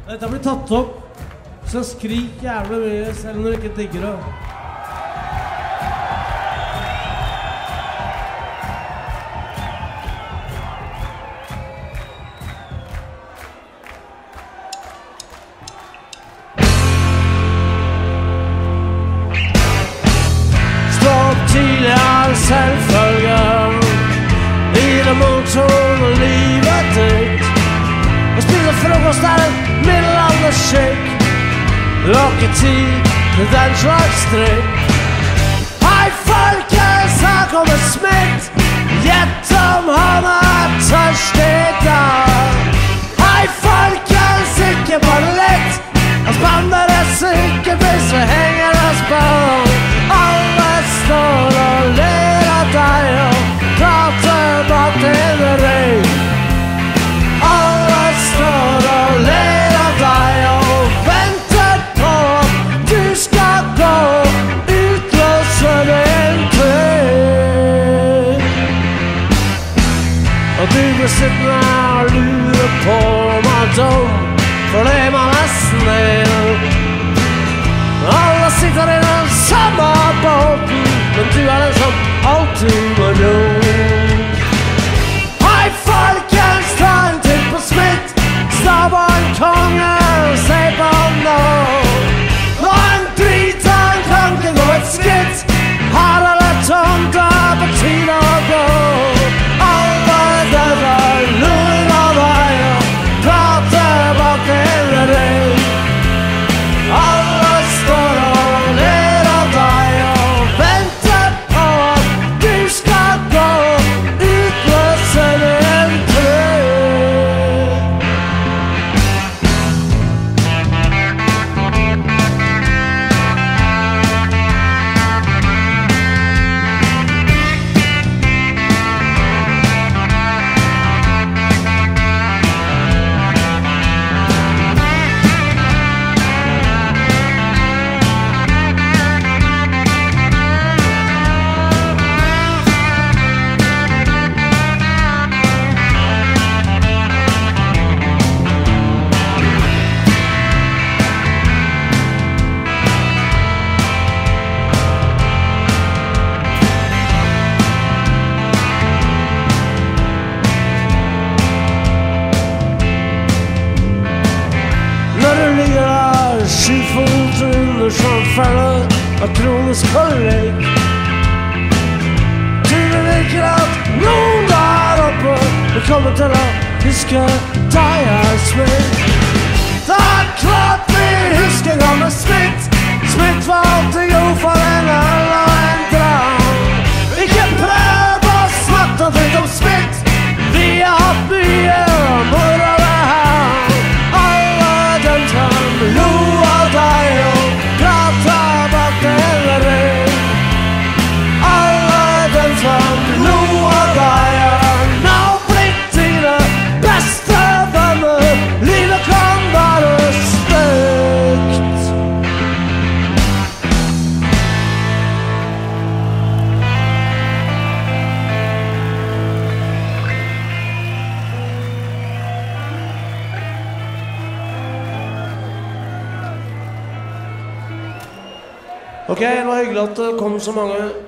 Dette blir tatt opp, så skrik jævlig mye selv når du ikke digger det. Stå opp tidlig er selvfølgen i det motoren og livet ditt. Og spise frokost er en middelalderskikk. Råkke tid til den slags strikk. Hei folkens, her kommer Smith. Gjett om han er tørst i dag. Hei folkens, ikke bare litt. Han spanner det sikkert hvis vi henger oss på. Alle står og ler av deg og prater bak din rygg. Alle står og ler av deg og venter på at du skal gå, utløse din trygg. Og du blir sittende og lure på om man er dum, fordi man er snill. Alle sitter i den samme båten, men du er den som alltid må ro. Hei folkens, ta en titt på Smith. Stav og en konge, se på nå. Nå en drit av en kan ikke gå et skritt. Her er det tomt, det er på tide å gå. Alle dører lurer av deg og prater bak din rygg. Alle står og ler av deg og venter på at du skal gå, utløse din trygg. Skyfot under samfunnet av kronisk kollegg. Tror virker at noen der oppe vil komme til å huske deg er Smith. Det er klart vi husker gamle Smith. Smith var alltid god for en øl og en dram. Ikke prøv å snakke dritt om Smith. Vi har hatt mye moro det her. Alle dem som lo av deg og prater bak din rygg. Alle dem som lo av deg er nå blitt dine beste venner. Livet kan være stygt. Ok, det var hyggelig at det kom så mange.